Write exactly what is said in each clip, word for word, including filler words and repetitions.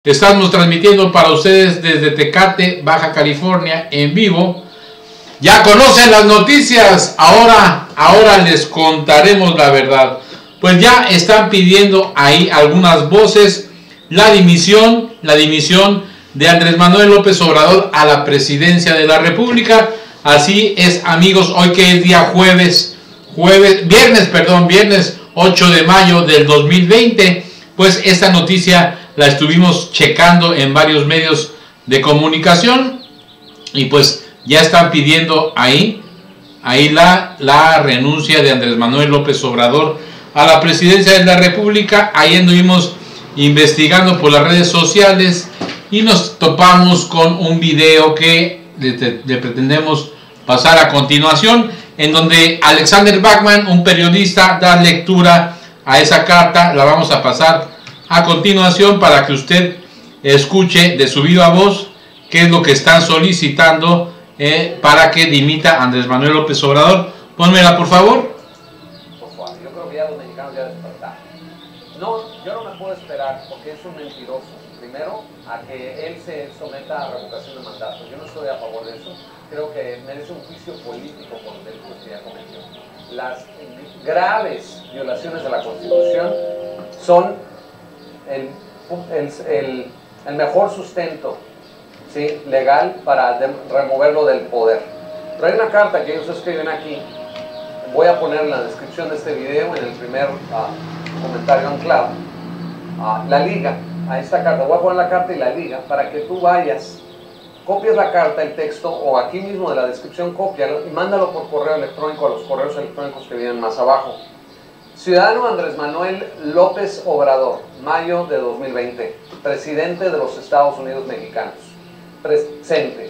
Estamos transmitiendo para ustedes desde Tecate, Baja California, en vivo. Ya conocen las noticias, ahora, ahora les contaremos la verdad. Pues ya están pidiendo ahí algunas voces la dimisión, la dimisión de Andrés Manuel López Obrador a la presidencia de la República. Así es, amigos, hoy que es día jueves, jueves, viernes, perdón, viernes ocho de mayo del dos mil veinte, pues esta noticia la estuvimos checando en varios medios de comunicación y pues ya están pidiendo ahí, ahí la, la renuncia de Andrés Manuel López Obrador a la presidencia de la República. Ahí anduvimos investigando por las redes sociales y nos topamos con un video que le, le pretendemos pasar a continuación, en donde Alexander Bachman, un periodista, da lectura a esa carta. La vamos a pasar a continuación para que usted escuche de su viva voz qué es lo que están solicitando eh, para que dimita Andrés Manuel López Obrador. Pónmela, por favor. Por favor, yo creo que ya los mexicanos ya despertaron. No, yo no me puedo esperar, porque es un mentiroso, primero, a que él se someta a revocación de mandato. Yo no estoy a favor de eso. Creo que merece un juicio político por los delitos que ya cometió. Las graves violaciones de la Constitución son El, el, el, el mejor sustento, ¿sí?, legal para de, removerlo del poder. Pero hay una carta que ellos escriben aquí, voy a poner en la descripción de este video, en el primer uh, comentario anclado, uh, la liga a esta carta. Voy a poner la carta y la liga para que tú vayas, copies la carta, el texto, o aquí mismo de la descripción, cópialo y mándalo por correo electrónico a los correos electrónicos que vienen más abajo. Ciudadano Andrés Manuel López Obrador, mayo de dos mil veinte, presidente de los Estados Unidos mexicanos. Presente.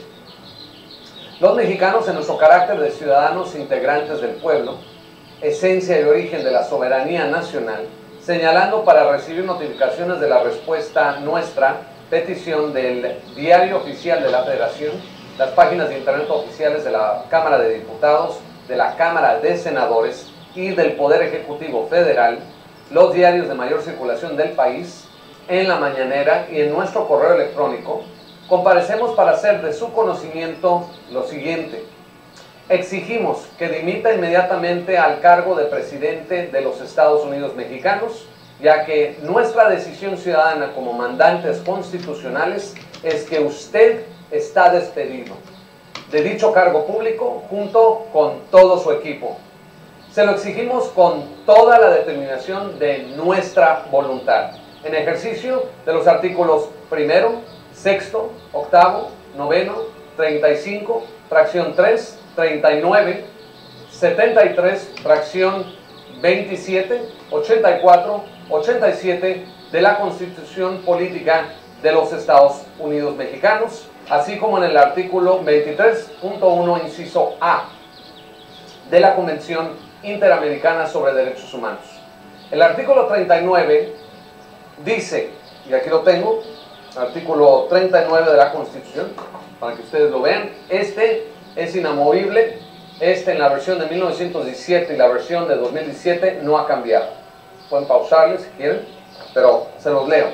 Los mexicanos, en nuestro carácter de ciudadanos integrantes del pueblo, esencia y origen de la soberanía nacional, señalando para recibir notificaciones de la respuesta nuestra, petición del Diario Oficial de la Federación, las páginas de internet oficiales de la Cámara de Diputados, de la Cámara de Senadores y del Poder Ejecutivo Federal, los diarios de mayor circulación del país, en la mañanera y en nuestro correo electrónico, comparecemos para hacer de su conocimiento lo siguiente. Exigimos que dimita inmediatamente al cargo de presidente de los Estados Unidos mexicanos, ya que nuestra decisión ciudadana como mandantes constitucionales es que usted está despedido de dicho cargo público junto con todo su equipo. Se lo exigimos con toda la determinación de nuestra voluntad, en ejercicio de los artículos primero, sexto, octavo, noveno, treinta y cinco, fracción tres, treinta y nueve, setenta y tres, fracción veintisiete, ochenta y cuatro, ochenta y siete de la Constitución Política de los Estados Unidos Mexicanos, así como en el artículo veintitrés punto uno, inciso A, de la Convención Interamericana sobre Derechos Humanos. El artículo treinta y nueve dice, y aquí lo tengo, artículo treinta y nueve de la Constitución, para que ustedes lo vean, este es inamovible, este en la versión de mil novecientos diecisiete y la versión de dos mil diecisiete no ha cambiado. Pueden pausarle si quieren, pero se los leo.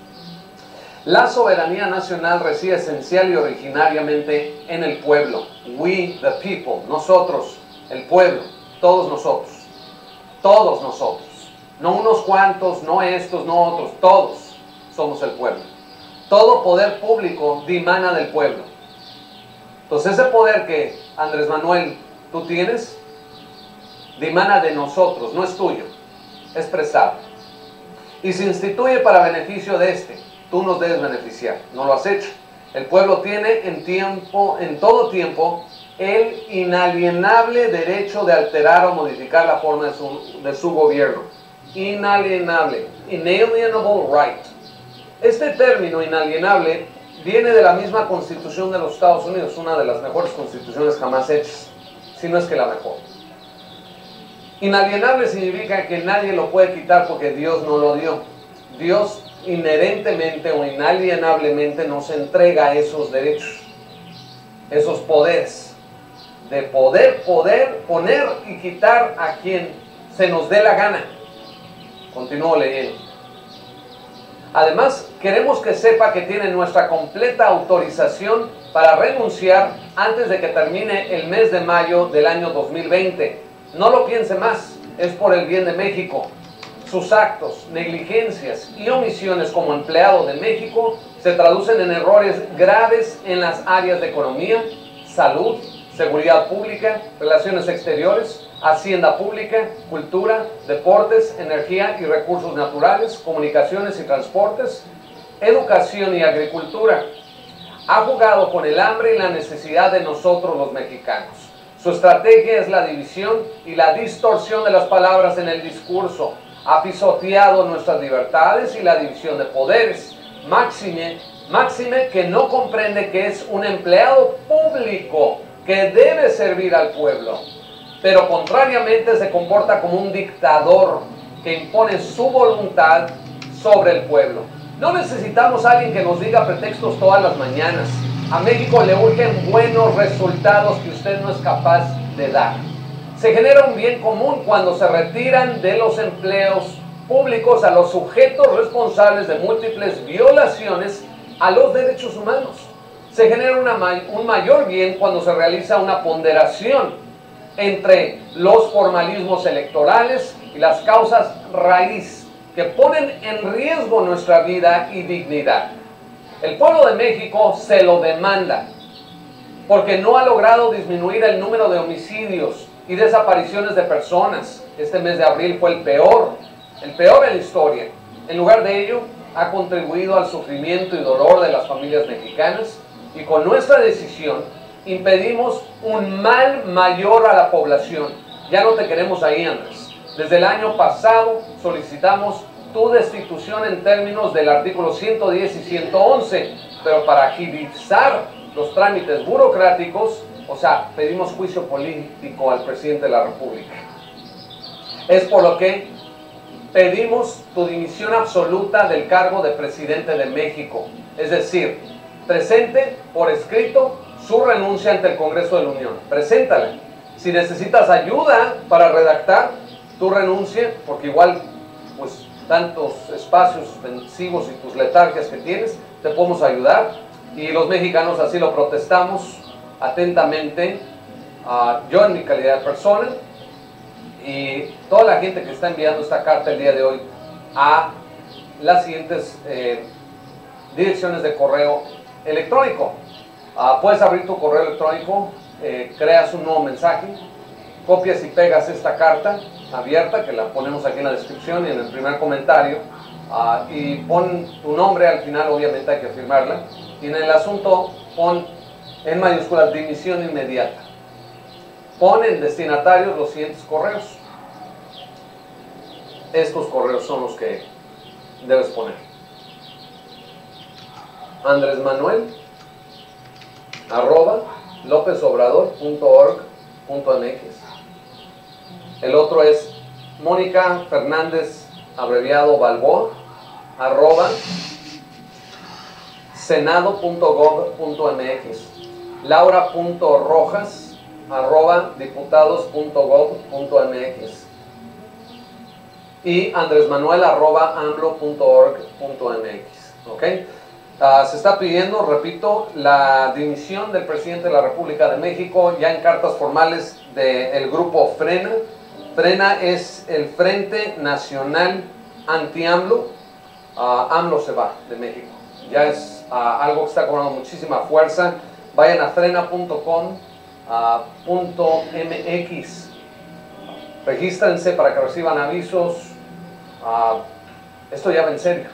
La soberanía nacional reside esencial y originariamente en el pueblo. We, the people, nosotros, el pueblo, todos nosotros, todos nosotros, no unos cuantos, no estos, no otros, todos somos el pueblo. Todo poder público dimana del pueblo. Entonces ese poder que, Andrés Manuel, tú tienes, dimana de nosotros, no es tuyo, es prestado. Y se instituye para beneficio de este, tú nos debes beneficiar, no lo has hecho. El pueblo tiene en tiempo, en todo tiempo, el inalienable derecho de alterar o modificar la forma de su, de su gobierno. Inalienable, inalienable right. Este término inalienable viene de la misma Constitución de los Estados Unidos, una de las mejores constituciones jamás hechas, si no es que la mejor. Inalienable significa que nadie lo puede quitar porque Dios no lo dio. Dios inherentemente o inalienablemente nos entrega esos derechos, esos poderes, de poder, poder poner y quitar a quien se nos dé la gana. Continúo leyendo. Además, queremos que sepa que tiene nuestra completa autorización para renunciar antes de que termine el mes de mayo del año dos mil veinte. No lo piense más, es por el bien de México. Sus actos, negligencias y omisiones como empleado de México se traducen en errores graves en las áreas de economía, salud, seguridad pública, relaciones exteriores, hacienda pública, cultura, deportes, energía y recursos naturales, comunicaciones y transportes, educación y agricultura. Ha jugado con el hambre y la necesidad de nosotros los mexicanos. Su estrategia es la división y la distorsión de las palabras en el discurso. Ha pisoteado nuestras libertades y la división de poderes. Máxime, máxime que no comprende que es un empleado público que debe servir al pueblo, pero contrariamente se comporta como un dictador que impone su voluntad sobre el pueblo. No necesitamos a alguien que nos diga pretextos todas las mañanas. A México le urgen buenos resultados que usted no es capaz de dar. Se genera un bien común cuando se retiran de los empleos públicos a los sujetos responsables de múltiples violaciones a los derechos humanos. Se genera una, un mayor bien cuando se realiza una ponderación entre los formalismos electorales y las causas raíz que ponen en riesgo nuestra vida y dignidad. El pueblo de México se lo demanda porque no ha logrado disminuir el número de homicidios y desapariciones de personas. Este mes de abril fue el peor, el peor en la historia. En lugar de ello, ha contribuido al sufrimiento y dolor de las familias mexicanas, y con nuestra decisión impedimos un mal mayor a la población. Ya no te queremos ahí, Andrés. Desde el año pasado solicitamos tu destitución en términos del artículo ciento diez y ciento once, pero para agilizar los trámites burocráticos, o sea, pedimos juicio político al presidente de la República. Es por lo que pedimos tu dimisión absoluta del cargo de presidente de México, es decir, presente por escrito su renuncia ante el Congreso de la Unión. Preséntala. Si necesitas ayuda para redactar tu renuncia, porque igual, pues, tantos espacios suspensivos y tus letargias que tienes, te podemos ayudar. Y los mexicanos así lo protestamos atentamente, uh, yo en mi calidad de persona, y toda la gente que está enviando esta carta el día de hoy a las siguientes eh, direcciones de correo electrónico. Uh, puedes abrir tu correo electrónico, eh, creas un nuevo mensaje, copias y pegas esta carta abierta, que la ponemos aquí en la descripción y en el primer comentario, uh, y pon tu nombre al final, obviamente hay que firmarla, y en el asunto pon en mayúsculas dimisión inmediata. Pon en destinatarios los siguientes correos. Estos correos son los que debes poner: Andrés Manuel arroba lopesobrador punto org punto m x. El otro es Mónica Fernández, abreviado Balboa, arroba senado punto gov punto m x. Laura punto rojas arroba diputados punto gov punto m x. Y Andrés Manuel arroba amlo punto org punto m x. ¿Ok? Uh, se está pidiendo, repito, la dimisión del presidente de la República de México ya en cartas formales del grupo Frena. Frena es el Frente Nacional Anti-AMLO. Uh, AMLO se va de México. Ya es uh, algo que está cobrando muchísima fuerza. Vayan a frena punto com punto m x. Regístrense para que reciban avisos. Uh, esto ya va en serio.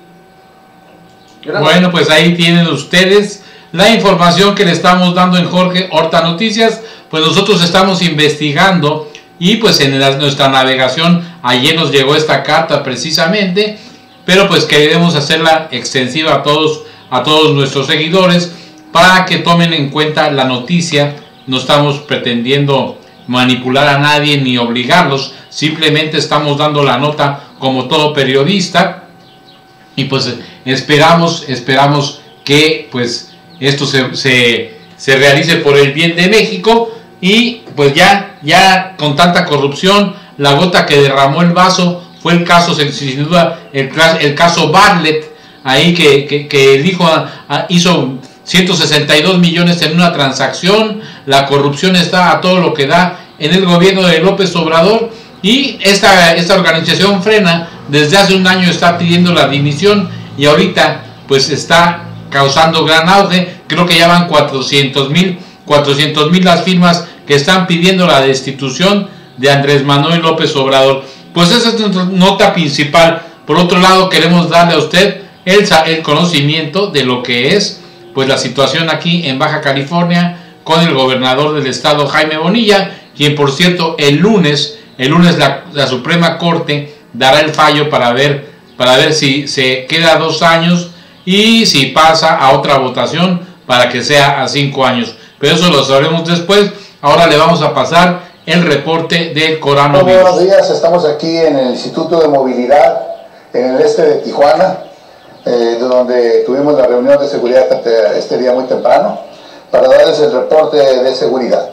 Bueno, pues ahí tienen ustedes la información que le estamos dando en Jorge Horta Noticias. Pues nosotros estamos investigando y pues en la, nuestra navegación ayer nos llegó esta carta precisamente, pero pues queremos hacerla extensiva a todos, a todos nuestros seguidores para que tomen en cuenta la noticia. No estamos pretendiendo manipular a nadie ni obligarlos, simplemente estamos dando la nota como todo periodista. Y pues esperamos, esperamos que pues esto se, se, se realice por el bien de México. Y pues ya, ya con tanta corrupción, la gota que derramó el vaso fue el caso, sin duda, el, el caso Bartlett, ahí que, que, que el hijo hizo ciento sesenta y dos millones en una transacción. La corrupción está a todo lo que da en el gobierno de López Obrador, y esta, esta organización Frena desde hace un año está pidiendo la dimisión, y ahorita pues está causando gran auge. Creo que ya van cuatrocientos mil las firmas que están pidiendo la destitución de Andrés Manuel López Obrador. Pues esa es nuestra nota principal. Por otro lado, queremos darle a usted el, el conocimiento de lo que es pues la situación aquí en Baja California con el gobernador del estado, Jaime Bonilla, quien por cierto el lunes, el lunes la, la Suprema Corte dará el fallo para ver, para ver si se queda dos años y si pasa a otra votación para que sea a cinco años. Pero eso lo sabremos después. Ahora le vamos a pasar el reporte del coronavirus. Buenos días, estamos aquí en el Instituto de Movilidad en el este de Tijuana, eh, donde tuvimos la reunión de seguridad este día muy temprano para darles el reporte de seguridad.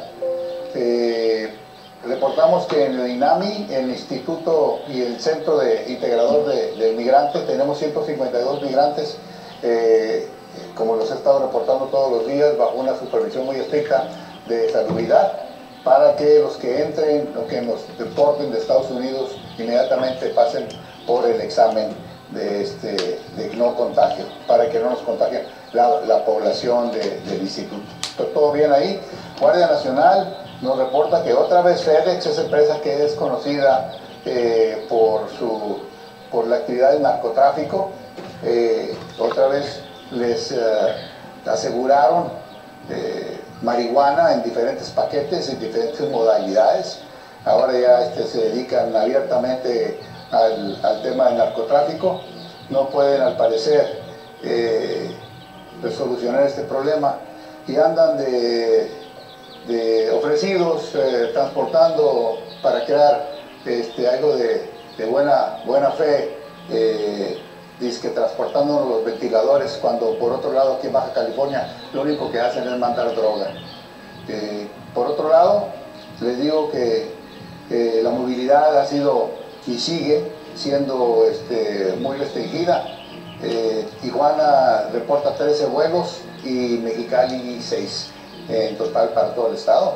Eh, reportamos que en el INAMI, el Instituto y el Centro de Integrador de, de Migrantes, tenemos ciento cincuenta y dos migrantes, eh, como los he estado reportando todos los días, bajo una supervisión muy estricta de salubridad, para que los que entren o que nos deporten de Estados Unidos inmediatamente pasen por el examen de, este, de no contagio, para que no nos contagien la, la población de, del instituto. ¿Todo bien ahí? Guardia Nacional nos reporta que otra vez FedEx, esa empresa que es conocida eh, por, su, por la actividad de narcotráfico, eh, otra vez les eh, aseguraron eh, marihuana en diferentes paquetes, en diferentes modalidades. Ahora ya este, se dedican abiertamente al, al tema del narcotráfico. No pueden, al parecer, eh, solucionar este problema y andan de, de ofrecidos, eh, transportando para crear este, algo de, de buena, buena fe, eh, dice que transportando los ventiladores, cuando por otro lado aquí en Baja California lo único que hacen es mandar droga. Eh, por otro lado, les digo que eh, la movilidad ha sido y sigue siendo este, muy restringida. Eh, Tijuana reporta trece vuelos y Mexicali seis en total para todo el estado.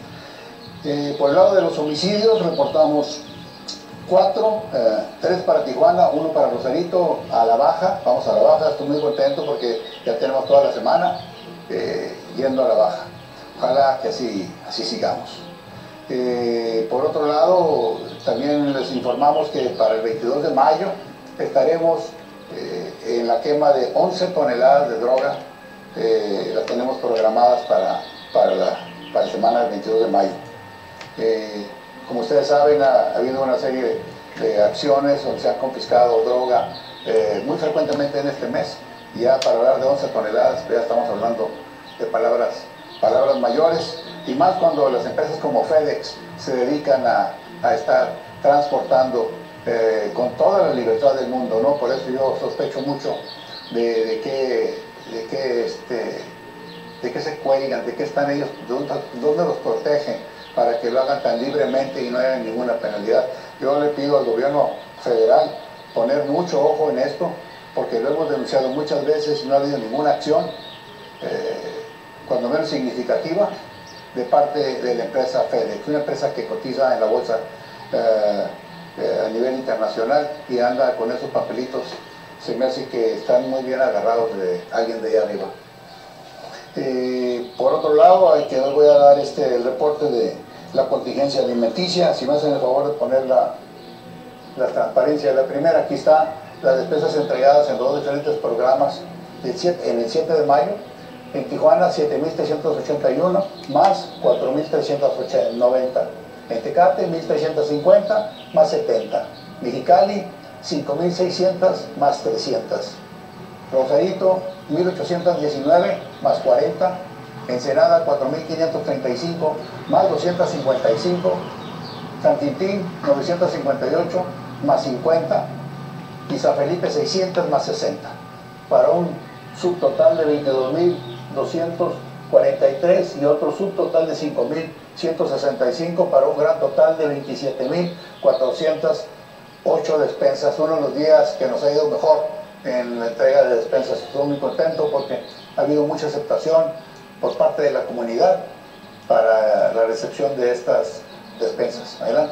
Eh, por el lado de los homicidios reportamos cuatro, eh, tres para Tijuana, uno para Rosarito, a la baja. Vamos a la baja, estoy muy contento porque ya tenemos toda la semana eh, yendo a la baja. Ojalá que así, así sigamos. Eh, por otro lado, también les informamos que para el veintidós de mayo estaremos eh, en la quema de once toneladas de droga. Eh, las tenemos programadas para, para, la, para la semana del veintidós de mayo. Eh, Como ustedes saben, ha, ha habido una serie de, de acciones donde se han confiscado droga eh, muy frecuentemente en este mes. Y ya para hablar de once toneladas, ya estamos hablando de palabras, palabras mayores. Y más cuando las empresas como FedEx se dedican a, a estar transportando eh, con toda la libertad del mundo, ¿no? Por eso yo sospecho mucho de, de qué de qué este, de qué se cuelgan, de qué están ellos, dónde, dónde los protegen, para que lo hagan tan libremente y no haya ninguna penalidad. Yo le pido al gobierno federal poner mucho ojo en esto, porque lo hemos denunciado muchas veces y no ha habido ninguna acción, eh, cuando menos significativa, de parte de la empresa FedEx, una empresa que cotiza en la bolsa eh, eh, a nivel internacional y anda con esos papelitos. Se me hace que están muy bien agarrados de alguien de allá arriba. Eh, por otro lado, hay que les voy a dar este, el reporte de la contingencia alimenticia. Si me hacen el favor de poner la, la transparencia. La primera, aquí está las despesas entregadas en dos diferentes programas del siete, en el siete de mayo. En Tijuana, siete mil trescientos ochenta y uno, más cuatro mil trescientos noventa. En Tecate, mil trescientos cincuenta, más setenta. Mexicali, cinco mil seiscientos, más trescientos. Rosarito, mil ochocientos diecinueve, más cuarenta. Ensenada, cuatro mil quinientos treinta y cinco, más doscientos cincuenta y cinco. San Quintín, novecientos cincuenta y ocho, más cincuenta. Y San Felipe, seiscientos, más sesenta. Para un subtotal de veintidós mil doscientos cuarenta y tres y otro subtotal de cinco mil ciento sesenta y cinco, para un gran total de veintisiete mil cuatrocientos ocho despensas, uno de los días que nos ha ido mejor en la entrega de despensas. Estoy muy contento porque ha habido mucha aceptación por parte de la comunidad para la recepción de estas despensas. Adelante.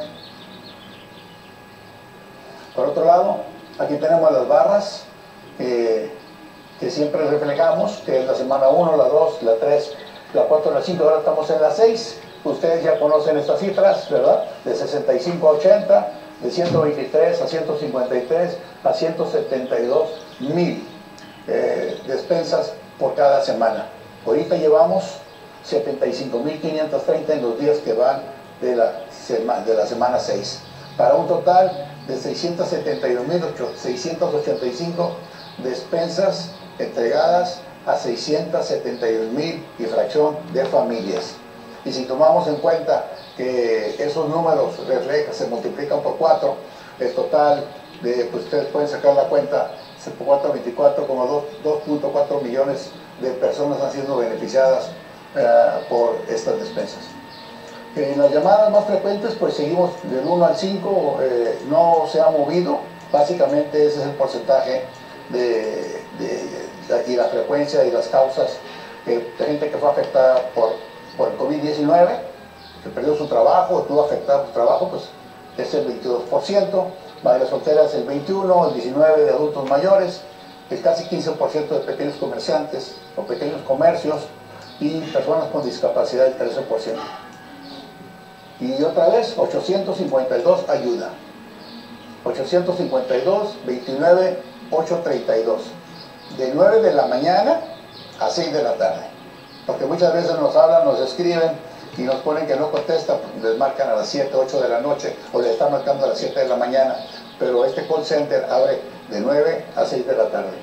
Por otro lado, aquí tenemos las barras eh, que siempre reflejamos, que es la semana uno, la dos, la tres, la cuatro, la cinco, ahora estamos en la seis. Ustedes ya conocen estas cifras, ¿verdad? De sesenta y cinco a ochenta, de ciento veintitrés a ciento cincuenta y tres a ciento setenta y dos mil eh, despensas por cada semana. Ahorita llevamos setenta y cinco mil quinientos treinta en los días que van de la, sema, de la semana seis, para un total de seiscientos setenta y dos mil seiscientos ochenta y cinco despensas entregadas a seiscientos setenta y dos mil y fracción de familias. Y si tomamos en cuenta que esos números reflejan, se multiplican por cuatro, el total de, pues ustedes pueden sacar la cuenta, por cuatro, veinticuatro coma dos punto cuatro millones de personas han sido beneficiadas uh, por estas despensas. En las llamadas más frecuentes, pues seguimos del uno al cinco, eh, no se ha movido, básicamente ese es el porcentaje de, de, de y la frecuencia y las causas de, de gente que fue afectada por, por el COVID diecinueve, que perdió su trabajo, estuvo afectado su trabajo, pues es el veintidós por ciento, madres solteras el veintiuno por ciento, el diecinueve por ciento de adultos mayores, el casi quince por ciento de pequeños comerciantes o pequeños comercios y personas con discapacidad el trece por ciento. Y otra vez, ochocientos cincuenta y dos ayuda. ochocientos cincuenta y dos, veintinueve, ochocientos treinta y dos. De nueve de la mañana a seis de la tarde. Porque muchas veces nos hablan, nos escriben y nos ponen que no contesta, les marcan a las siete, ocho de la noche o les están marcando a las siete de la mañana. Pero este call center abre de nueve a seis de la tarde.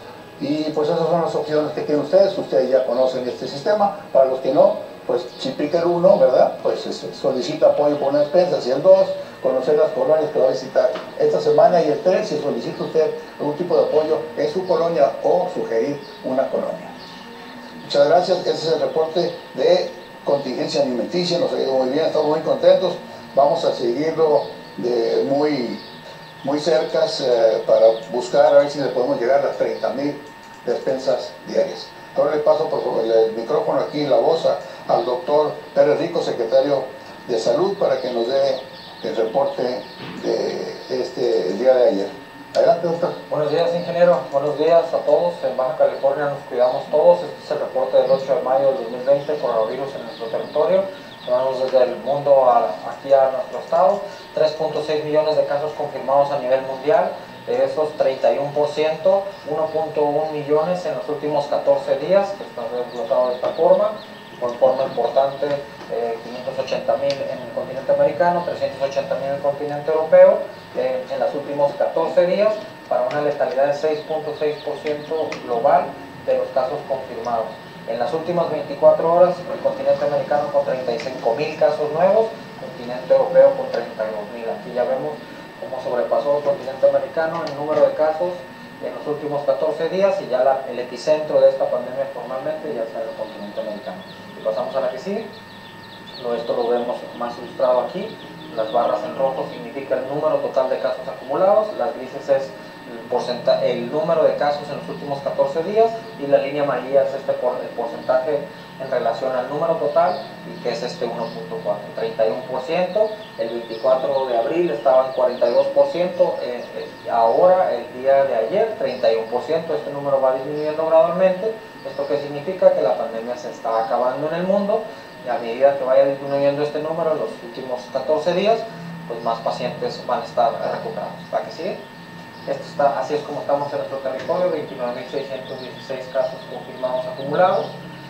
Y pues esas son las opciones que tienen ustedes. Ustedes ya conocen este sistema. Para los que no, pues si pica el uno, ¿verdad? Pues solicita apoyo por una despensa. Si el dos, conocer las colonias que va a visitar esta semana. Y el tres, si solicita usted algún tipo de apoyo en su colonia o sugerir una colonia. Muchas gracias. Ese es el reporte de contingencia alimenticia. Nos ha ido muy bien, estamos muy contentos. Vamos a seguirlo de muy, muy cerca eh, para buscar a ver si le podemos llegar a las treinta mil despensas diarias. Ahora le paso por favor el micrófono aquí, la voz a, al doctor Pérez Rico, secretario de Salud, para que nos dé el reporte de este el día de ayer. Adelante, doctor. Buenos días, ingeniero. Buenos días a todos. En Baja California nos cuidamos todos. Este es el reporte del ocho de mayo del dos mil veinte, coronavirus en nuestro territorio. Vamos desde el mundo a, aquí a nuestro estado. tres punto seis millones de casos confirmados a nivel mundial. De esos, treinta y uno por ciento, uno punto uno millones en los últimos catorce días, que está desglosado de esta forma, con forma importante, eh, quinientos ochenta mil en el continente americano, trescientos ochenta mil en el continente europeo, eh, en los últimos catorce días, para una letalidad de seis punto seis por ciento global de los casos confirmados. En las últimas veinticuatro horas, el continente americano con treinta y cinco mil casos nuevos, continente europeo con treinta y dos mil. Aquí ya vemos cómo sobrepasó el continente americano el número de casos en los últimos catorce días, y ya la, el epicentro de esta pandemia formalmente ya está en el continente americano. Y pasamos a la que sigue. Esto lo vemos más ilustrado aquí. Las barras en rojo significa el número total de casos acumulados, las grises es el, porcentaje, el número de casos en los últimos catorce días, y la línea amarilla es este por, el porcentaje en relación al número total, y que es este uno punto cuatro, treinta y uno por ciento. El veinticuatro de abril estaba en cuarenta y dos por ciento, eh, eh, ahora el día de ayer treinta y uno por ciento. Este número va disminuyendo gradualmente. ¿Esto qué significa? Que la pandemia se está acabando en el mundo, y a medida que vaya disminuyendo este número en los últimos catorce días, pues más pacientes van a estar recuperados. ¿Para que sigue? Esto está, así es como estamos en nuestro territorio, veintinueve mil seiscientos dieciséis casos confirmados acumulados,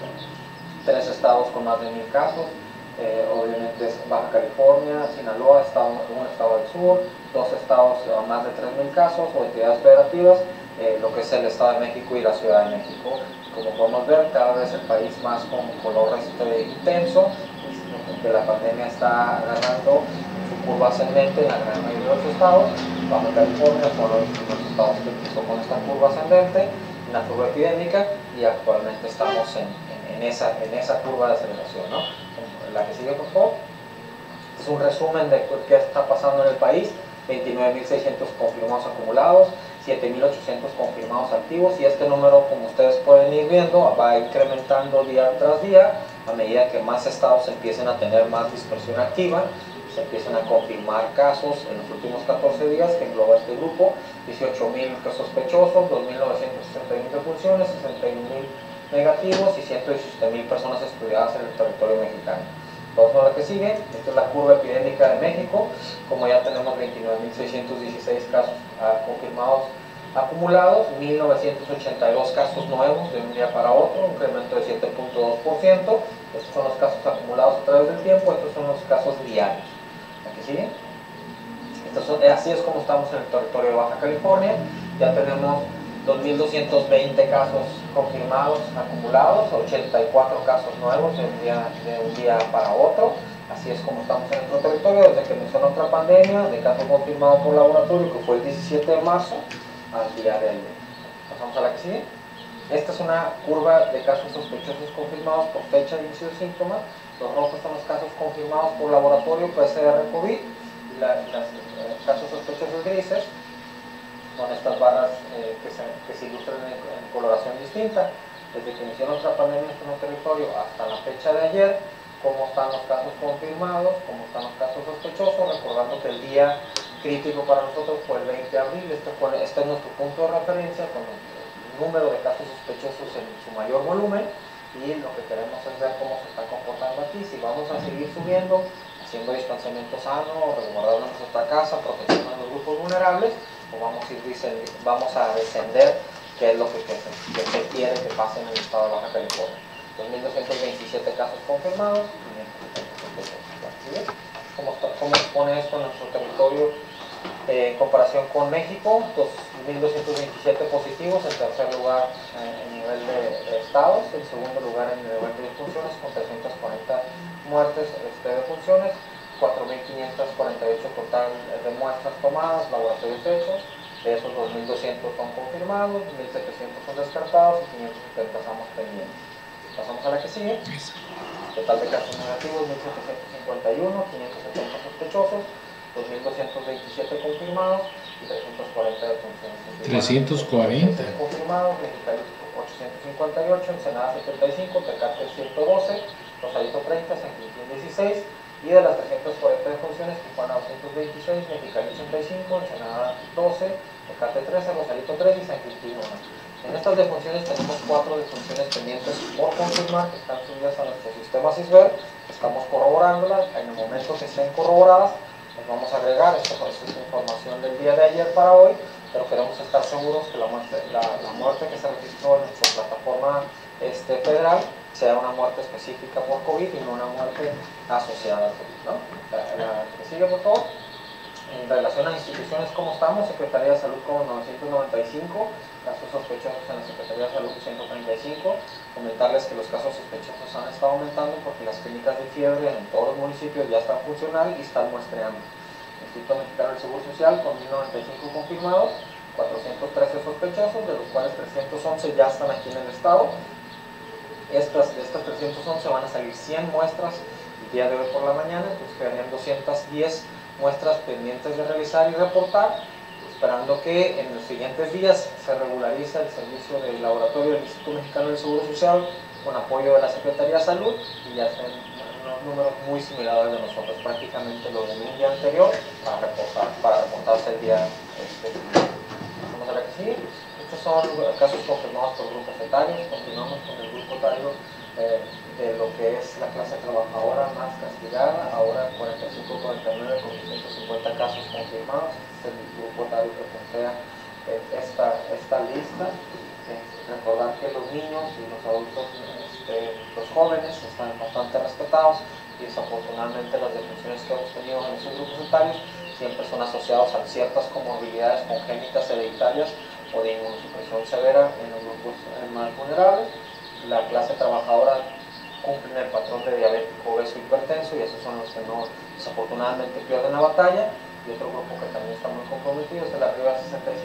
tres estados con más de mil casos, eh, obviamente es Baja California, Sinaloa, estado, un estado del sur, dos estados con más de tres mil casos o entidades federativas, eh, lo que es el Estado de México y la Ciudad de México. Como podemos ver, cada vez el país más con color este, intenso, que la pandemia está agarrando su curva ascendente en la gran mayoría de los estados. Baja California fue uno de los estados que empezó con esta curva ascendente, una curva epidémica, y actualmente estamos en, en, en, esa, en esa curva de aceleración, ¿no? La que sigue, por favor. Es un resumen de qué está pasando en el país. veintinueve mil seiscientos confirmados acumulados, siete mil ochocientos confirmados activos, y este número, como ustedes pueden ir viendo, va incrementando día tras día a medida que más estados empiecen a tener más dispersión activa, se empiezan a confirmar casos en los últimos catorce días, que engloba este grupo: dieciocho mil sospechosos, dos mil novecientos sesenta y uno defunciones, sesenta y uno mil negativos y ciento diecisiete mil personas estudiadas en el territorio mexicano. Vamos a la que sigue. Esta es la curva epidémica de México. Como ya tenemos veintinueve mil seiscientos dieciséis casos ah, confirmados acumulados, mil novecientos ochenta y dos casos nuevos de un día para otro, un incremento de siete punto dos por ciento. Estos son los casos acumulados a través del tiempo, estos son los casos diarios. ¿Aquí sigue? Estos son, así es como estamos en el territorio de Baja California. Ya tenemos dos mil doscientos veinte casos confirmados acumulados, ochenta y cuatro casos nuevos de un día, de un día para otro. Así es como estamos en nuestro territorio desde que empezó nuestra pandemia, de caso confirmado por laboratorio, que fue el diecisiete de marzo al día de ayer. Pasamos a la que sigue. Esta es una curva de casos sospechosos confirmados por fecha de inicio de síntomas. Los rojos son los casos confirmados por laboratorio P C R COVID, y la, las eh, casos sospechosos grises con estas barras eh, que, se, que se ilustran en, en coloración distinta. Desde que inició nuestra pandemia en nuestro territorio hasta la fecha de ayer, cómo están los casos confirmados, cómo están los casos sospechosos, recordando que el día crítico para nosotros fue el veinte de abril. Este, fue, este es nuestro punto de referencia con el, el número de casos sospechosos en su mayor volumen, y lo que queremos es ver cómo se está comportando aquí, si vamos a seguir subiendo, haciendo distanciamiento sano, resguardando nuestra casa, protegiendo a los grupos vulnerables, o vamos a, ir, vamos a descender, que es lo que, que, se, que se quiere que pase en el estado de Baja California. dos mil doscientos veintisiete casos confirmados, quinientos setenta sospechosos. ¿Cómo, está, ¿Cómo expone esto en nuestro territorio eh, en comparación con México? dos mil doscientos veintisiete positivos, en tercer lugar eh, en nivel de, de estados, en segundo lugar en nivel de defunciones, con trescientas cuarenta muertes este, de defunciones, cuatro mil quinientos cuarenta y ocho total de muestras tomadas, laboratorios hechos. De esos dos mil doscientos son confirmados, mil setecientos son descartados y quinientos setenta estamos pendientes. Pasamos a la que sigue. Total de casos negativos, mil setecientos cincuenta y uno, quinientos setenta sospechosos, dos mil doscientos veintisiete confirmados y trescientos cuarenta defunciones. trescientos cuarenta. Confirmados, Mexicali ochocientos cincuenta y ocho, Ensenada setenta y cinco, Tecate ciento doce, Rosarito treinta, San Quintín dieciséis, y de las trescientas cuarenta defunciones, Tijuana doscientos veintiséis, Mexicali ochenta y cinco, Ensenada doce, Tecate trece, Rosarito tres y San Quintín uno. En estas defunciones tenemos cuatro defunciones pendientes por confirmar que están subidas a nuestro sistema CISBER. Estamos corroborándolas. En el momento que estén corroboradas, les vamos a agregar. Esta es información del día de ayer para hoy, pero queremos estar seguros que la muerte, la, la muerte que se registró en nuestra plataforma este, federal sea una muerte específica por COVID y no una muerte asociada al COVID, ¿no? La, la que sigue, por favor. En relación a instituciones, ¿cómo estamos? Secretaría de Salud con novecientos noventa y cinco, casos sospechosos en la Secretaría de Salud ciento treinta y cinco. Comentarles que los casos sospechosos han estado aumentando porque las clínicas de fiebre en todos los municipios ya están funcionales y están muestreando. Instituto Mexicano del Seguro Social con mil noventa y cinco confirmados, cuatrocientos trece sospechosos, de los cuales trescientos once ya están aquí en el estado. Estas, de estas trescientos once van a salir cien muestras el día de hoy por la mañana, entonces quedarían doscientas diez muestras pendientes de realizar y reportar, esperando que en los siguientes días se regularice el servicio del laboratorio del Instituto Mexicano del Seguro Social con apoyo de la Secretaría de Salud, y ya estén unos números muy similares de nosotros, prácticamente los del día anterior, para reportar, para reportarse el día este. Vamos a la que sigue. Estos son casos confirmados por grupos etarios. Continuamos con el grupo etario eh, de lo que es la clase trabajadora más castigada, ahora cuarenta y cinco cuarenta y nueve con doscientos cincuenta casos confirmados. Este es el grupo etario que plantea eh, esta, esta lista. Eh, recordar que los niños y los adultos, este, los jóvenes, están bastante respetados, y desafortunadamente las defunciones que hemos tenido en esos grupos etarios siempre son asociados a ciertas comorbilidades congénitas hereditarias o de inmunosupresión severa en los grupos más vulnerables. La clase trabajadora cumple el patrón de diabético, obeso, hipertenso, y esos son los que no, desafortunadamente, pierden la batalla. Y otro grupo que también está muy comprometido es el arriba de sesenta y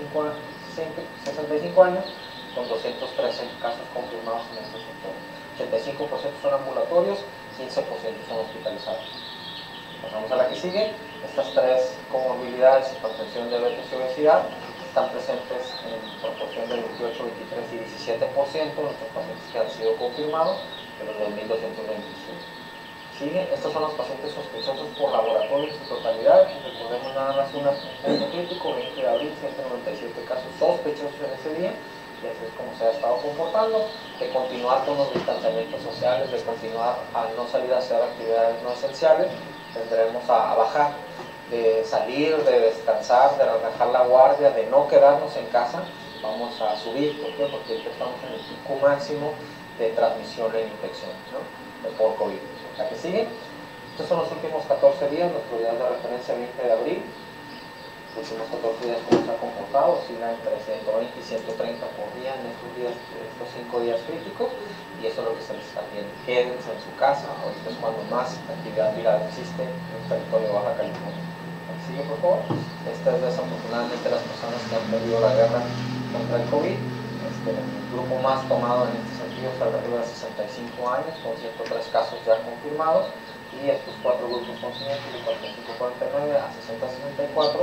cinco años, con doscientos trece casos confirmados en estos sectores. ochenta y cinco por ciento son ambulatorios, quince por ciento son hospitalizados. Pasamos a la que sigue. Estas tres comorbilidades, hipertensión, diabetes y obesidad, están presentes en proporción del veintiocho, veintitrés y diecisiete por ciento de nuestros pacientes que han sido confirmados de los dos mil doscientos veintiséis. ¿Sigue? Estos son los pacientes sospechosos por laboratorio en su totalidad. Recordemos nada más un punto crítico, veinte de abril, ciento noventa y siete casos sospechosos en ese día, y así es como se ha estado comportando, de continuar con los distanciamientos sociales, de continuar a no salir a hacer actividades no esenciales, tendremos a, a bajar, de salir, de descansar, de relajar la guardia, de no quedarnos en casa, vamos a subir. ¿Por qué? Porque ahorita estamos en el pico máximo de transmisión e infección, ¿no?, de por COVID. La que sigue, estos son los últimos catorce días, nuestros días de referencia veinte de abril. Los últimos catorce días, cómo se ha comportado, oscila entre ciento veinte y ciento treinta por día en estos días, estos cinco días críticos, y eso es lo que se les está viendo. Quédense en su casa, ahorita es cuando más actividad viral existe en el territorio de Baja California. Sigue, por favor. Esta es desafortunadamente las personas que han perdido la guerra contra el COVID. Este, el grupo más tomado en este sentido es alrededor de sesenta y cinco años, con ciento tres casos ya confirmados, y estos cuatro grupos con siguientes, de cuarenta y cinco a cuarenta y nueve a sesenta a sesenta y cuatro,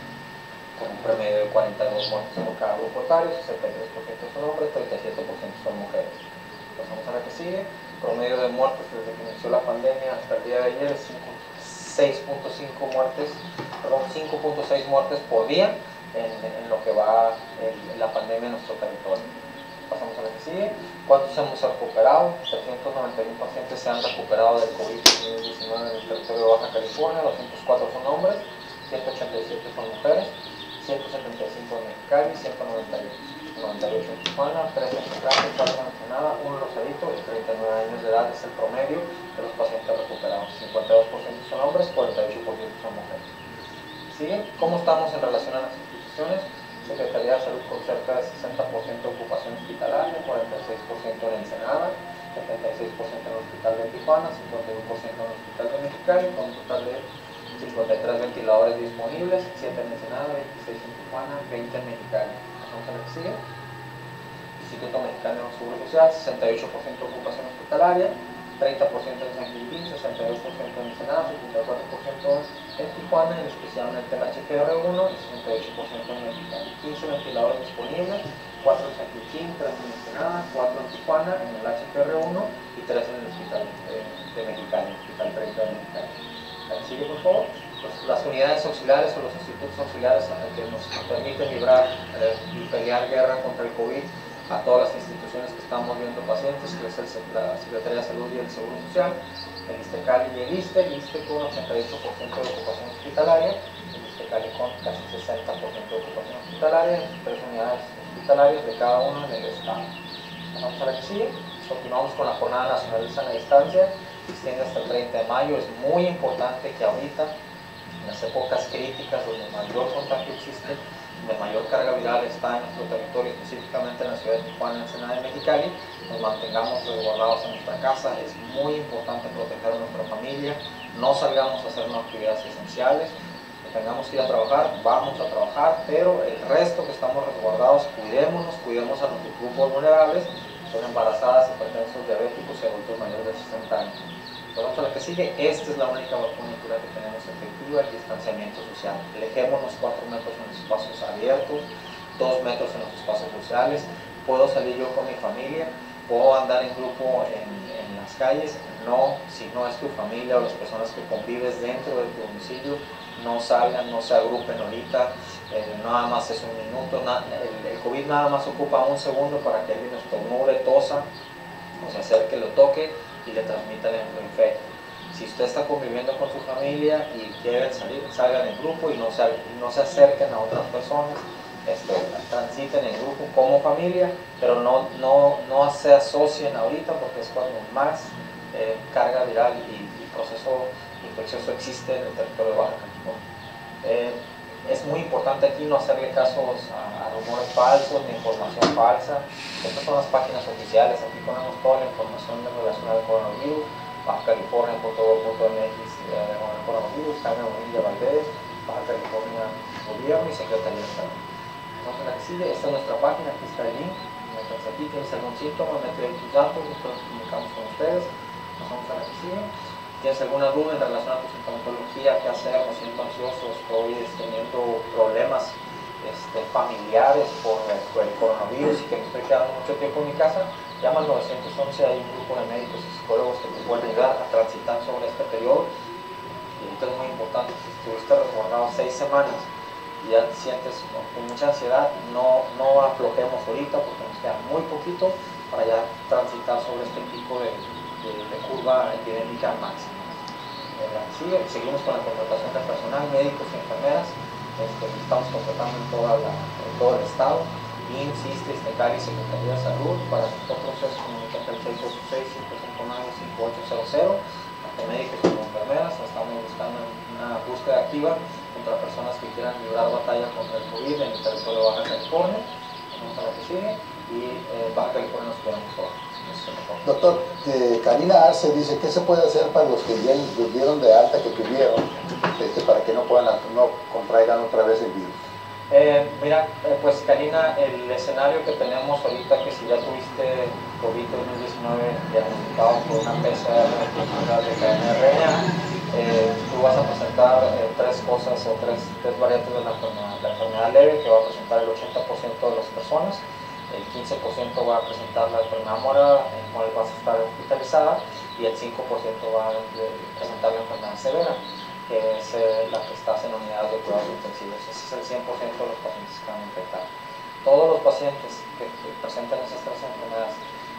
con un promedio de cuarenta y dos muertes por cada grupo etario, sesenta y tres por ciento son hombres, treinta y siete por ciento son mujeres. Pasamos a la que sigue. El promedio de muertes desde que inició la pandemia hasta el día de ayer es seis punto cinco muertes, perdón, cinco punto seis muertes por día en, en lo que va en, en la pandemia en nuestro territorio. Pasamos a la que sigue. ¿Cuántos hemos recuperado? trescientos noventa y uno pacientes se han recuperado del COVID diecinueve en el territorio de Baja California, doscientos cuatro son hombres, ciento ochenta y siete son mujeres, ciento setenta y cinco en Mexicali, ciento noventa y ocho en Tijuana, trece en Tecate, cuatro en Ensenada, uno en Rosarito, y treinta y nueve años de edad es el promedio de los pacientes recuperados. cincuenta y dos por ciento son hombres, cuarenta y ocho por ciento son mujeres. ¿Sigue? ¿Cómo estamos en relación a las instituciones? Secretaría de Salud con cerca de sesenta por ciento de ocupación hospitalaria, cuarenta y seis por ciento en Ensenada, setenta y seis por ciento en el Hospital de Tijuana, cincuenta y uno por ciento en el Hospital de Mexicali, con un total de cincuenta y tres ventiladores disponibles, siete en Ensenada, veintiséis en Tijuana, veinte en Mexicali. Vamos a ver qué sigue. Instituto Mexicano de Seguro Social, sesenta y ocho por ciento de ocupación hospitalaria, treinta por ciento en San Quintín, sesenta y dos por ciento en Ensenada, setenta y cuatro por ciento en Tijuana, y especialmente el H P R uno, y sesenta y ocho por ciento en Mexicali. quince ventiladores disponibles, cuatro en San Quintín, tres en Ensenada, cuatro en Tijuana, en el H P R uno, y tres en el Hospital de, de Mexicali, el Hospital treinta de Mexicali. Sigue, por favor. Pues las unidades auxiliares o los institutos auxiliares que nos permiten librar eh, y pelear guerra contra el COVID a todas las instituciones que estamos viendo pacientes, que es el, la Secretaría de Salud y el Seguro Social, el ISSSTE-Cali y el ISSSTE, el ISSSTE con ochenta y ocho por ciento de ocupación hospitalaria, el ISSSTE-Cali con casi sesenta por ciento de ocupación hospitalaria, en tres unidades hospitalarias de cada uno en el estado. Vamos a la que sigue. Continuamos con la Jornada Nacional de Sana Distancia, que extiende hasta el treinta de mayo. Es muy importante que ahorita, en las épocas críticas donde mayor contagio existe, donde mayor carga viral está en nuestro territorio, específicamente en la ciudad de Tijuana, Ensenada y Mexicali, nos mantengamos resguardados en nuestra casa. Es muy importante proteger a nuestra familia, no salgamos a hacer actividades esenciales, que tengamos que ir a trabajar, vamos a trabajar, pero el resto que estamos resguardados, cuidémonos, cuidemos a nuestros grupos vulnerables, son embarazadas, hipertensos, diabéticos y adultos mayores de sesenta años. Vamos a la que sigue. Esta es la única vacuna que tenemos efectiva, el distanciamiento social. Alejémonos cuatro metros en los espacios abiertos, dos metros en los espacios sociales. Puedo salir yo con mi familia, puedo andar en grupo en, en las calles. No, si no es tu familia o las personas que convives dentro de tu domicilio, no salgan, no se agrupen ahorita. Eh, nada más es un minuto. Na, el, el COVID nada más ocupa un segundo para que alguien estornude, tosa, o se acerque, lo toque y le transmita el infecto. Si usted está conviviendo con su familia y quieren salir, salgan en grupo y no se, no se acerquen a otras personas, este, transiten en grupo como familia, pero no, no, no se asocien ahorita porque es cuando más eh, carga viral y, y proceso infeccioso existe en el territorio de Baja California. Eh, es muy importante aquí no hacerle casos a, a rumores falsos ni información falsa. Estas son las páginas oficiales, aquí ponemos toda la información relacionada al coronavirus, baja california punto gov punto m x eh, con el coronavirus, Jaime Bonilla Valdés, Baja California Gobierno y Secretaría de Salud. Vamos a la que sigue. Esta es nuestra página, aquí está el link. Mientras aquí tienes algún síntoma, mete tus datos, nosotros nos comunicamos con ustedes. Vamos a la que sigue. ¿Tienes alguna duda en relación a tu sintomatología? ¿Qué hacer? Me siento ansioso, estoy teniendo problemas este, familiares por, por el coronavirus y que me estoy quedando mucho tiempo en mi casa. Llama al nueve once, hay un grupo de médicos y psicólogos que te pueden ayudar a transitar sobre este periodo. Y esto es muy importante, si estuviste resguardado seis semanas y ya te sientes con mucha ansiedad, no, no aflojemos ahorita porque nos queda muy poquito para ya transitar sobre este pico de, de, de curva epidémica máxima. Eh, sigue, seguimos con la contratación de personal, médicos y enfermeras, este, estamos contratando en, toda la, en todo el estado. I M S S, ISSSTE, ISTECARI y Secretaría de Salud. Para nosotros es comunicarte al seis ocho seis, cinco cinco nueve, cinco ocho cero cero. Tanto médicos como enfermeras, estamos buscando una búsqueda activa contra personas que quieran librar batalla contra el COVID en el territorio de Baja California. Vamos a la que sigue. Y eh, Baja California nos quedamos todos. Doctor, eh, Karina Arce dice, ¿qué se puede hacer para los que ya los dieron de alta, que tuvieron, este, para que no puedan no contraigan otra vez el virus? Eh, mira, eh, pues Karina, el escenario que tenemos ahorita, que si ya tuviste COVID dos mil diecinueve diagnosticado por una P C R de cadena R N A, eh, tú vas a presentar eh, tres cosas o tres, tres variantes de la enfermedad. La enfermedad leve, que va a presentar el ochenta por ciento de las personas, el quince por ciento va a presentar la enfermedad moderada, en la cual vas a estar hospitalizada, y el cinco por ciento va a presentar la enfermedad severa, que es eh, la que estás en unidades de cuidados intensivos. Ese es el cien por ciento de los pacientes que van a infectar. Todos los pacientes que, que presenten esas tres enfermedades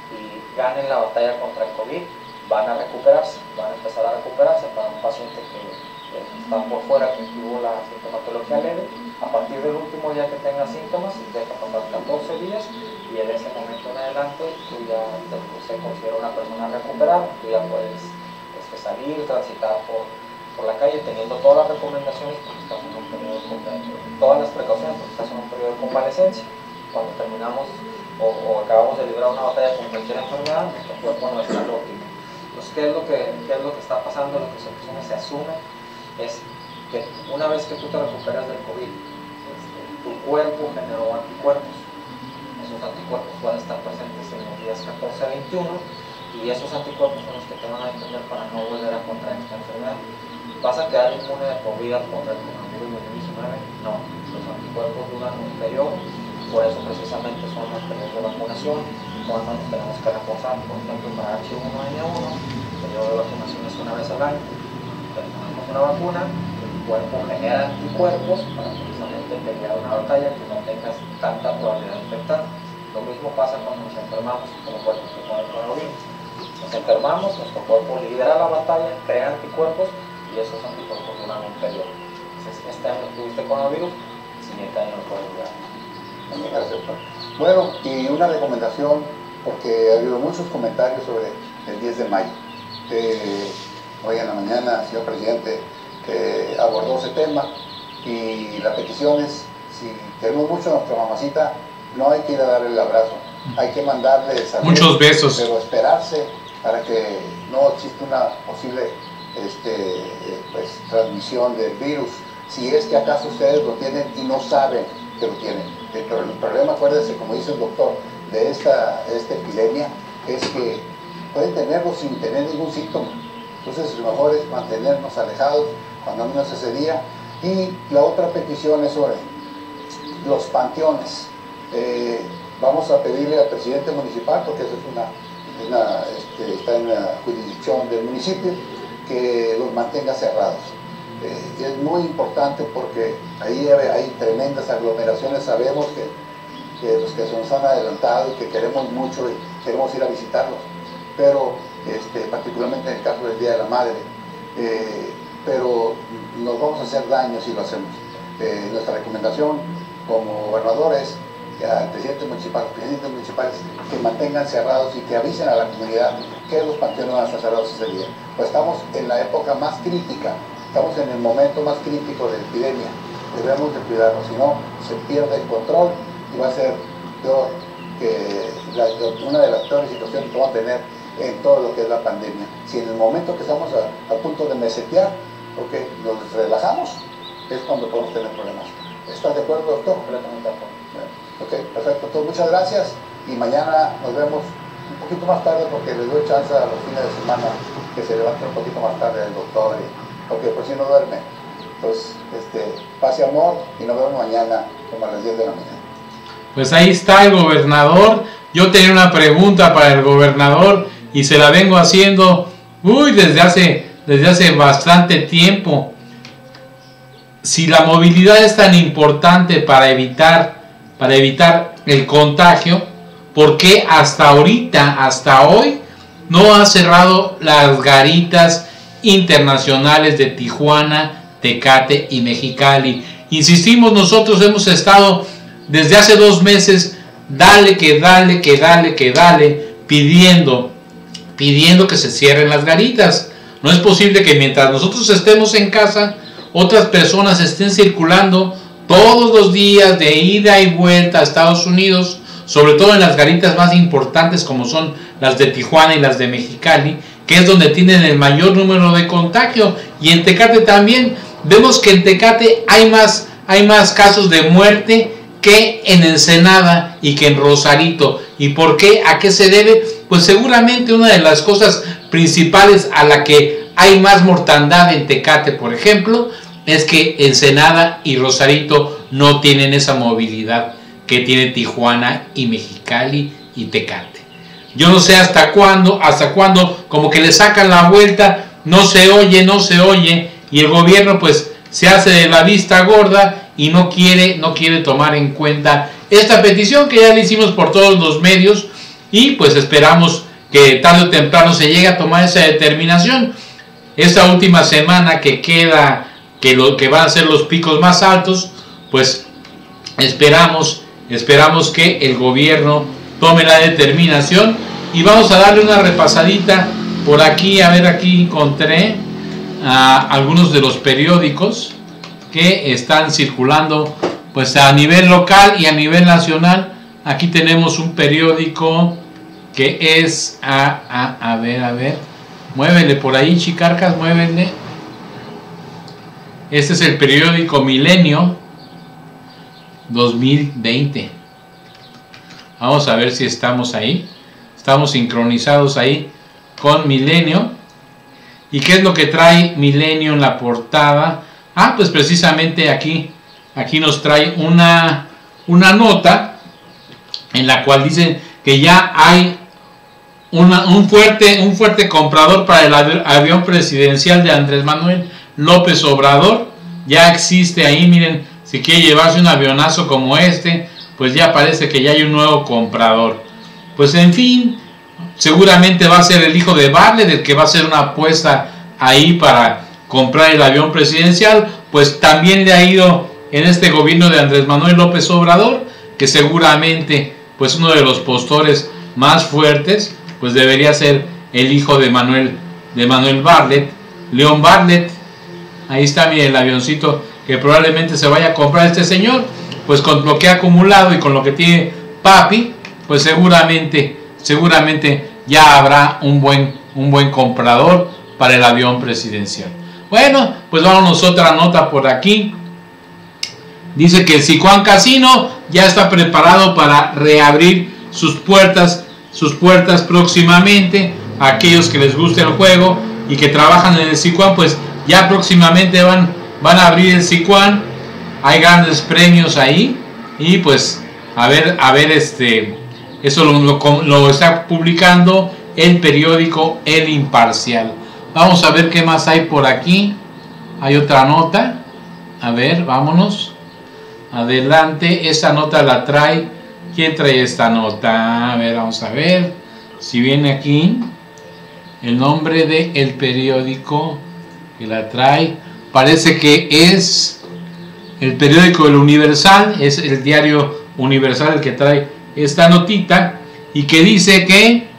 y ganen la batalla contra el COVID van a recuperarse, van a empezar a recuperarse. Para un paciente que, que está por fuera, que tuvo la sintomatología leve, a partir del último día que tenga síntomas, deja pasar catorce días y en ese momento en adelante tú ya te, se considera una persona recuperada, tú ya puedes este, salir, transitar por por la calle, teniendo todas las recomendaciones porque estás en un periodo de, todas las precauciones porque estás en un periodo de convalescencia. Cuando terminamos o, o acabamos de librar una batalla con cualquier enfermedad, nuestro cuerpo no está óptimo. Entonces, ¿qué es lo que, qué es lo que está pasando? Lo que se, se asume es que una vez que tú te recuperas del COVID, este, tu cuerpo generó anticuerpos. Esos anticuerpos van a estar presentes en los días catorce a veintiuno y esos anticuerpos son los que te van a defender para no volver a contraer esta enfermedad. ¿Vas a quedar inmune de por vida contra el coronavirus dos mil diecinueve? No, los anticuerpos duran un periodo, por eso precisamente son los periodos de vacunación, cuando nos tenemos que reforzar. Por ejemplo, para H uno N uno, el periodo de vacunación es una vez al año, tenemos una vacuna, el cuerpo genera anticuerpos para precisamente pelear una batalla que no tengas tanta probabilidad de infectar. Lo mismo pasa cuando nos enfermamos como cuerpo que con el coronavirus. Nos enfermamos, nuestro cuerpo lidera la batalla, crea anticuerpos, y esos anticuerpos duran un periodo. Entonces, este año tuviste coronavirus, el siguiente año lo puedes durar. Gracias, doctor. Bueno, y una recomendación, porque ha habido muchos comentarios sobre el diez de mayo. Eh, hoy en la mañana, señor presidente, eh, abordó ese tema, y la petición es, si queremos mucho a nuestra mamacita, no hay que ir a darle el abrazo, hay que mandarle salud, muchos besos, pero esperarse para que no exista una posible Este, pues, transmisión del virus, si es que acaso ustedes lo tienen y no saben que lo tienen. El, el problema, acuérdense, como dice el doctor, de esta, esta epidemia, es que pueden tenerlo sin tener ningún síntoma. Entonces lo mejor es mantenernos alejados cuando menos ese día. Y la otra petición es sobre los panteones. Eh, vamos a pedirle al presidente municipal, porque eso es una, una este, está en la jurisdicción del municipio, que los mantenga cerrados. Eh, es muy importante porque ahí hay, hay tremendas aglomeraciones. Sabemos que, que los que se nos han adelantado y que queremos mucho y queremos ir a visitarlos, pero este, particularmente en el caso del Día de la Madre, eh, pero nos vamos a hacer daño si lo hacemos. Eh, nuestra recomendación como gobernador es al presidente municipal, los presidentes municipales, que mantengan cerrados y que avisen a la comunidad que los panteones van a estar cerrados ese día. Pues estamos en la época más crítica, estamos en el momento más crítico de la epidemia, debemos de cuidarnos, si no se pierde el control y va a ser peor que la, una de las peores situaciones que vamos a tener en todo lo que es la pandemia. Si en el momento que estamos a, a punto de mesetear, porque nos relajamos, es cuando podemos tener problemas. ¿Estás de acuerdo, doctor? Completamente de acuerdo. Ok, perfecto. Entonces, muchas gracias y mañana nos vemos un poquito más tarde porque les doy chance a los fines de semana que se levante un poquito más tarde el doctor, y, porque por si no duerme. Entonces, este, paz y amor, y nos vemos mañana como a las diez de la mañana. Pues ahí está el gobernador. Yo tenía una pregunta para el gobernador y se la vengo haciendo uy, desde hace, desde hace bastante tiempo. Si la movilidad es tan importante para evitar, para evitar el contagio, ¿por qué hasta ahorita, hasta hoy, no ha cerrado las garitas internacionales de Tijuana, Tecate y Mexicali? Insistimos, nosotros hemos estado desde hace dos meses, dale que dale, que dale, que dale, pidiendo, pidiendo que se cierren las garitas. No es posible que mientras nosotros estemos en casa, otras personas estén circulando todos los días de ida y vuelta a Estados Unidos, sobre todo en las garitas más importantes como son las de Tijuana y las de Mexicali, que es donde tienen el mayor número de contagio, y en Tecate también. Vemos que en Tecate hay más, hay más casos de muerte que en Ensenada y que en Rosarito. ¿Y por qué? ¿A qué se debe? Pues seguramente una de las cosas principales a la que hay más mortandad en Tecate, por ejemplo, es que Ensenada y Rosarito no tienen esa movilidad que tiene Tijuana y Mexicali y Tecate. Yo no sé hasta cuándo, hasta cuándo, como que le sacan la vuelta, no se oye, no se oye, y el gobierno pues se hace de la vista gorda y no quiere, no quiere tomar en cuenta esta petición que ya le hicimos por todos los medios, y pues esperamos que tarde o temprano se llegue a tomar esa determinación. Esta última semana que queda, que lo que van a ser los picos más altos, pues esperamos, esperamos que el gobierno tome la determinación. Y vamos a darle una repasadita por aquí. A ver, aquí encontré a algunos de los periódicos que están circulando pues a nivel local y a nivel nacional. Aquí tenemos un periódico que es a, a, a ver, a ver, muévele por ahí, chicarcas, muévele. Este es el periódico Milenio dos mil veinte. Vamos a ver si estamos ahí. Estamos sincronizados ahí con Milenio. ¿Y qué es lo que trae Milenio en la portada? Ah, pues precisamente aquí, aquí nos trae una, una nota en la cual dicen que ya hay una, un, fuerte, un fuerte comprador para el avión presidencial de Andrés Manuel López Obrador. Ya existe ahí, miren, si quiere llevarse un avionazo como este, pues ya parece que ya hay un nuevo comprador. Pues en fin, seguramente va a ser el hijo de Bartlett el que va a hacer una apuesta ahí para comprar el avión presidencial. Pues también le ha ido en este gobierno de Andrés Manuel López Obrador, que seguramente pues uno de los postores más fuertes pues debería ser el hijo de Manuel, de Manuel Bartlett, León Bartlett. Ahí está, miren, el avioncito que probablemente se vaya a comprar este señor. Pues con lo que ha acumulado y con lo que tiene papi, pues seguramente, seguramente ya habrá un buen, un buen comprador para el avión presidencial. Bueno, pues vámonos otra nota por aquí. Dice que el Sicuán Casino ya está preparado para reabrir sus puertas, sus puertas próximamente. A aquellos que les guste el juego y que trabajan en el Sicuán, pues ya próximamente van, van a abrir el Sicuán. Hay grandes premios ahí y pues a ver, a ver este, eso lo, lo, lo está publicando el periódico El Imparcial. Vamos a ver qué más hay por aquí. Hay otra nota. A ver, vámonos. Adelante. Esta nota la trae. ¿Quién trae esta nota? A ver, vamos a ver si viene aquí el nombre del periódico que la trae. Parece que es el periódico El Universal, es el diario Universal el que trae esta notita, y que dice que,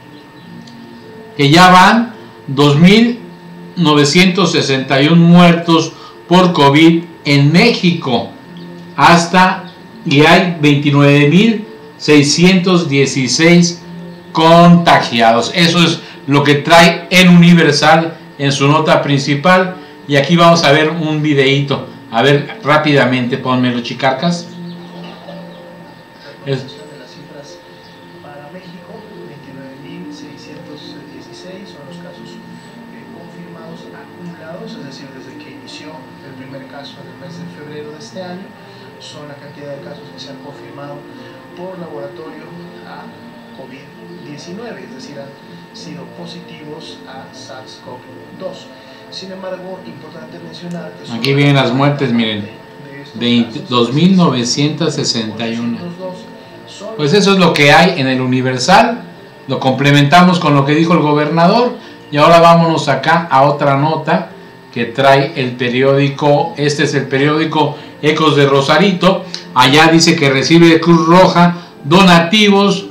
que ya van dos mil novecientos sesenta y uno muertos por COVID en México, hasta, y hay veintinueve mil seiscientos dieciséis contagiados. Eso es lo que trae El Universal en su nota principal, y aquí vamos a ver un videíto. A ver, rápidamente, pónmelo, chicarcas. Es... de las cifras para México, veintinueve mil seiscientos dieciséis son los casos eh, infectados acumulados, es decir, desde que inició el primer caso en el mes de febrero de este año, son la cantidad de casos que se han confirmado por laboratorio a COVID diecinueve, es decir, han sido positivos a SARS CoV dos. Sin embargo, importante mencionar que aquí vienen las muertes, miren, de dos mil novecientos sesenta y uno. Pues eso es lo que hay en el Universal. Lo complementamos con lo que dijo el gobernador. Y ahora vámonos acá a otra nota que trae el periódico. Este es el periódico Ecos de Rosarito. Allá dice que recibe Cruz Roja donativos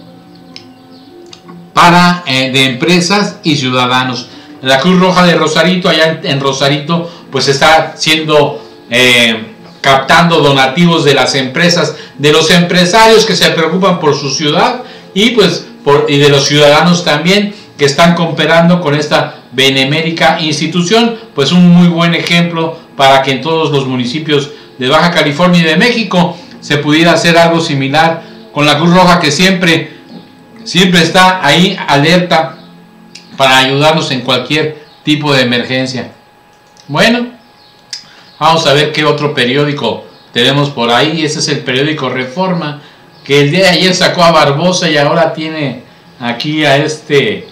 para eh, de empresas y ciudadanos. La Cruz Roja de Rosarito, allá en, en Rosarito, pues está siendo eh, captando donativos de las empresas, de los empresarios que se preocupan por su ciudad y pues por, y de los ciudadanos también que están cooperando con esta benemérica institución. Pues un muy buen ejemplo para que en todos los municipios de Baja California y de México se pudiera hacer algo similar con la Cruz Roja, que siempre siempre está ahí alerta para ayudarnos en cualquier tipo de emergencia. Bueno, vamos a ver qué otro periódico tenemos por ahí. Este es el periódico Reforma, que el día de ayer sacó a Barbosa y ahora tiene aquí a este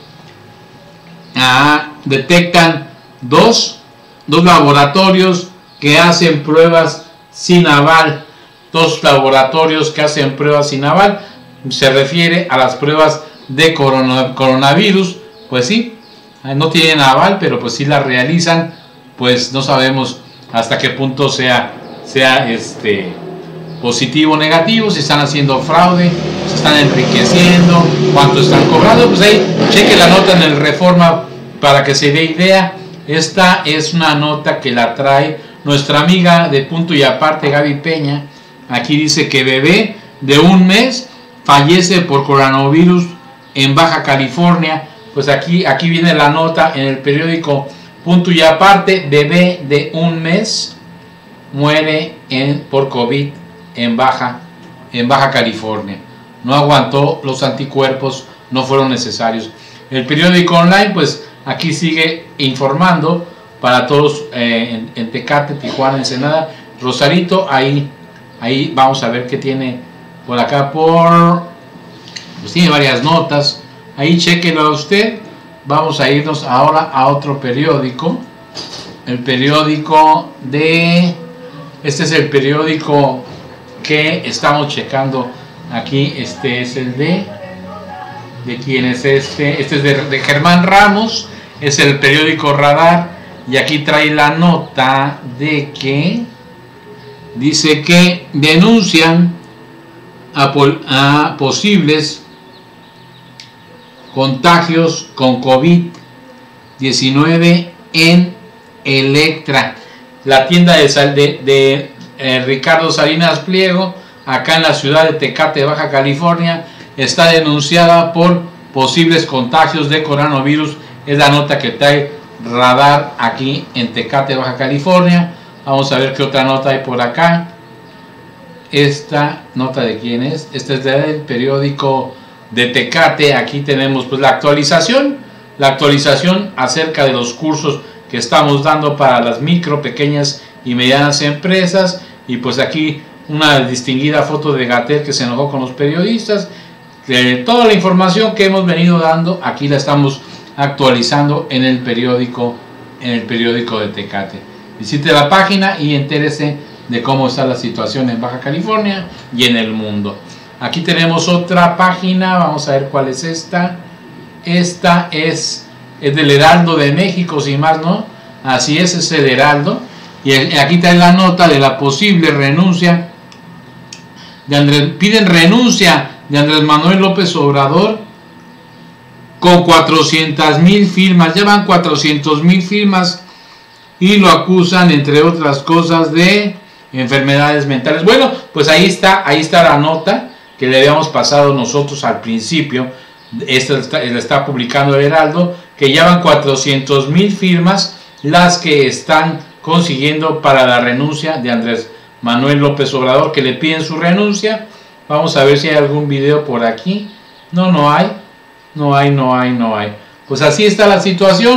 a, detectan dos dos laboratorios que hacen pruebas sin aval. Dos laboratorios que hacen pruebas sin aval. Se refiere a las pruebas de corona, coronavirus. Pues sí, no tienen aval, pero pues sí las realizan. Pues no sabemos hasta qué punto sea, sea este, positivo o negativo, si están haciendo fraude, si están enriqueciendo, cuánto están cobrando. Pues ahí cheque la nota en el Reforma para que se dé idea. Esta es una nota que la trae nuestra amiga de Punto y Aparte, Gaby Peña. Aquí dice que bebé de un mes fallece por coronavirus en Baja California. Pues aquí, aquí viene la nota en el periódico Punto y Aparte. Bebé de un mes muere en, por COVID en Baja, en Baja California. No aguantó los anticuerpos, no fueron necesarios. El periódico online, pues aquí sigue informando para todos eh, en, en Tecate, Tijuana, Ensenada, Rosarito. Ahí, ahí vamos a ver qué tiene por acá. Por, pues tiene varias notas. Ahí chequenlo a usted. Vamos a irnos ahora a otro periódico. El periódico de... Este es el periódico que estamos checando aquí. Este es el de... ¿De quién es este? Este es de, de Germán Ramos. Es el periódico Radar. Y aquí trae la nota de que... Dice que denuncian a, pol, a posibles contagios con COVID diecinueve en Electra, la tienda de, de, de eh, Ricardo Salinas Pliego, acá en la ciudad de Tecate, Baja California. Está denunciada por posibles contagios de coronavirus. Es la nota que trae Radar aquí en Tecate, Baja California. Vamos a ver qué otra nota hay por acá. Esta nota de quién es. Esta es del periódico de Tecate. Aquí tenemos pues la actualización, la actualización acerca de los cursos que estamos dando para las micro, pequeñas y medianas empresas. Y pues aquí una distinguida foto de Gatell, que se enojó con los periodistas. De toda la información que hemos venido dando, aquí la estamos actualizando en el periódico, en el periódico de Tecate. Visite la página y entérese de cómo está la situación en Baja California y en el mundo. Aquí tenemos otra página, vamos a ver cuál es esta. Esta es, es del Heraldo de México, sin más, ¿no? Así es, es el Heraldo. Y aquí está la nota de la posible renuncia de Andrés, piden renuncia de Andrés Manuel López Obrador con cuatrocientas mil firmas. Ya van cuatrocientas mil firmas y lo acusan, entre otras cosas, de enfermedades mentales. Bueno, pues ahí está, ahí está la nota que le habíamos pasado nosotros al principio. Esta está, la está publicando el Heraldo, que ya van cuatrocientas mil firmas las que están consiguiendo para la renuncia de Andrés Manuel López Obrador, que le piden su renuncia. Vamos a ver si hay algún video por aquí. No, no hay, no hay, no hay, no hay. Pues así está la situación.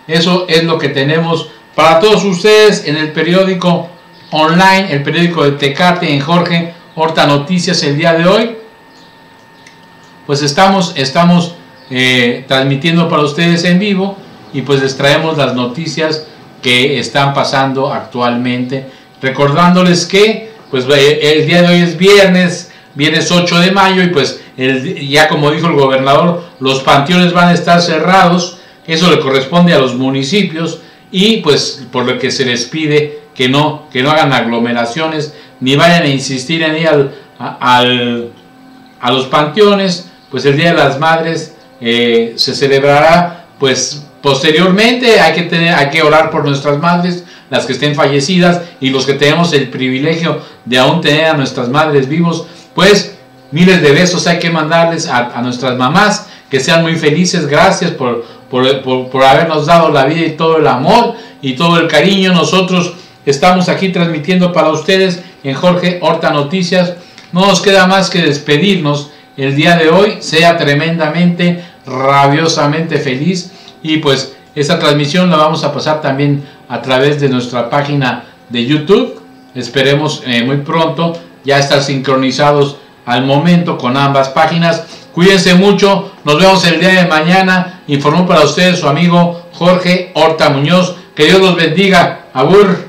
Eso es lo que tenemos para todos ustedes en el periódico online, el periódico de Tecate, en Jorge Horta Noticias. El día de hoy pues estamos, estamos eh, transmitiendo para ustedes en vivo, y pues les traemos las noticias que están pasando actualmente, recordándoles que pues el día de hoy es viernes, viernes ocho de mayo, y pues el, ya como dijo el gobernador, los panteones van a estar cerrados. Eso le corresponde a los municipios, y pues por lo que se les pide que no, que no hagan aglomeraciones, ni vayan a insistir en ir al, al, a los panteones. Pues el Día de las Madres eh, se celebrará pues posteriormente. Hay que, tener, hay que orar por nuestras madres, las que estén fallecidas, y los que tenemos el privilegio de aún tener a nuestras madres vivos, pues miles de besos hay que mandarles a, a nuestras mamás, que sean muy felices. Gracias por, por, por, por habernos dado la vida y todo el amor y todo el cariño. Nosotros estamos aquí transmitiendo para ustedes en Jorge Horta Noticias. No nos queda más que despedirnos el día de hoy. Sea tremendamente, rabiosamente feliz, y pues esta transmisión la vamos a pasar también a través de nuestra página de YouTube. Esperemos eh, muy pronto ya estar sincronizados al momento con ambas páginas. Cuídense mucho, nos vemos el día de mañana. Informó para ustedes su amigo Jorge Horta Muñoz. Que Dios los bendiga. Abur.